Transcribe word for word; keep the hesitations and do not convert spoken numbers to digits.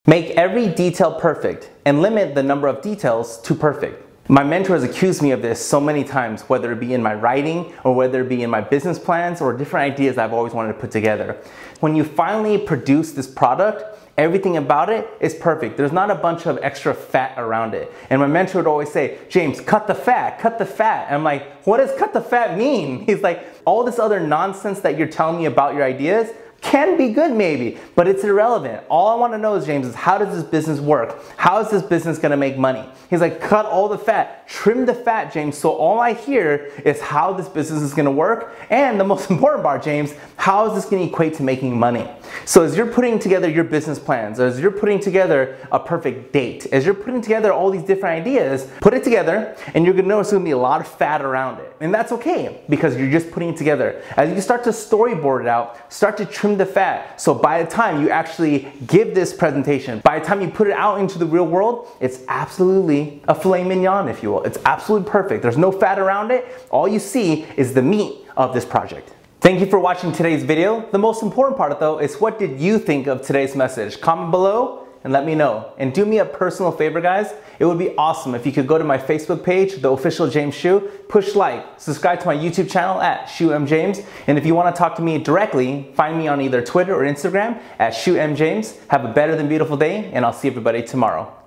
Make every detail perfect and limit the number of details to perfect. My mentor has accused me of this so many times, whether it be in my writing or whether it be in my business plans or different ideas I've always wanted to put together. When you finally produce this product, everything about it is perfect. There's not a bunch of extra fat around it. And my mentor would always say, James, cut the fat, cut the fat. And I'm like, what does cut the fat mean? He's like, all this other nonsense that you're telling me about your ideas can be good maybe, but it's irrelevant. All I want to know is, James, is how does this business work? How is this business going to make money? He's like, cut all the fat, trim the fat, James, so all I hear is how this business is going to work, and the most important part, James, how is this going to equate to making money? So as you're putting together your business plans, as you're putting together a perfect date, as you're putting together all these different ideas, put it together and you're going to notice there's going to be a lot of fat around it. And that's okay, because you're just putting it together. As you start to storyboard it out, start to trim the fat. So by the time you actually give this presentation, by the time you put it out into the real world, it's absolutely a filet mignon, if you will. It's absolutely perfect. There's no fat around it. All you see is the meat of this project. Thank you for watching today's video. The most important part though is, what did you think of today's message? Comment below and let me know. And do me a personal favor, guys. It would be awesome if you could go to my Facebook page, The Official James Hsu, push like, subscribe to my YouTube channel at Hsu M James, and if you want to talk to me directly, find me on either Twitter or Instagram at Hsu M James. Have a better than beautiful day, and I'll see everybody tomorrow.